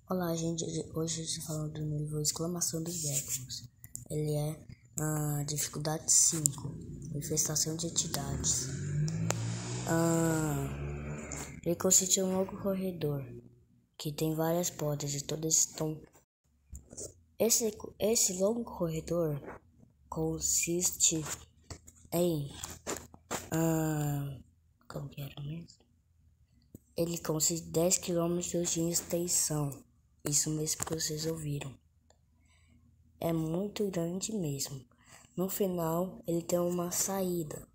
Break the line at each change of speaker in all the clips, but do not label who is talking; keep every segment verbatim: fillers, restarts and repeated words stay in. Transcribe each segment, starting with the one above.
Olá, gente. Hoje a gente tá falando do nível exclamação dos Vectors. Ele é a dificuldade cinco, infestação de entidades. Ah, ele consiste em um longo corredor que tem várias portas e todas estão. Esse, esse longo corredor consiste em. Ah, como que era mesmo? Ele consiste em dez quilômetros de extensão. Isso mesmo que vocês ouviram. É muito grande mesmo. No final, ele tem uma saída.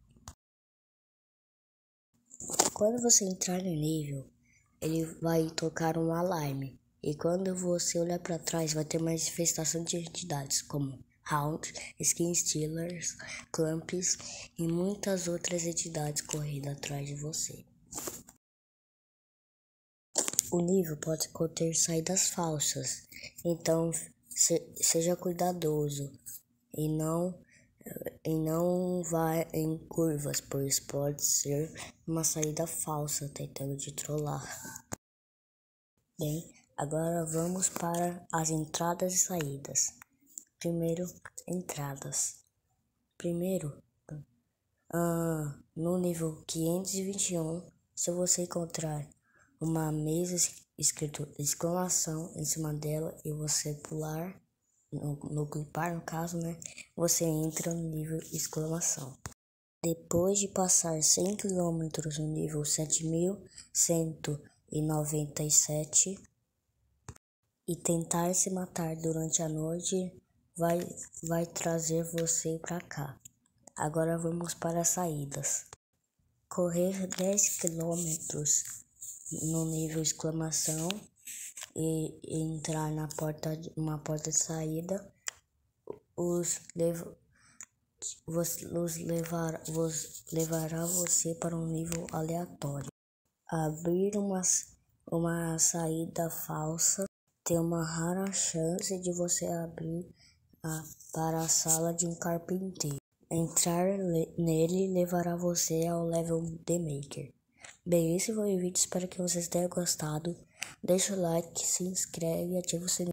Quando você entrar no nível, ele vai tocar um alarme. E quando você olhar para trás, vai ter uma manifestação de entidades como Hound, Skin Stealers, Clamps e muitas outras entidades correndo atrás de você. O nível pode conter saídas falsas, então se, seja cuidadoso e não e não vá em curvas, pois pode ser uma saída falsa tentando te trollar. Bem, agora vamos para as entradas e saídas. Primeiro, entradas. Primeiro, ah, no nível quinhentos e vinte e um, se você encontrar uma mesa escrito exclamação em cima dela e você pular, no, no clipar no caso, né, você entra no nível exclamação. Depois de passar cem quilômetros no nível sete mil cento e noventa e sete e tentar se matar durante a noite, vai, vai trazer você pra cá. Agora vamos para as saídas. Correr dez quilômetros no nível exclamação e, e entrar na porta, uma porta de saída, os, lev, os, os levar, os levará você para um nível aleatório. Abrir uma, uma saída falsa tem uma rara chance de você abrir a, para a sala de um carpinteiro. Entrar le, nele levará você ao level The Maker. Bem, esse foi o vídeo, espero que vocês tenham gostado. Deixa o like, se inscreve e ativa o sininho.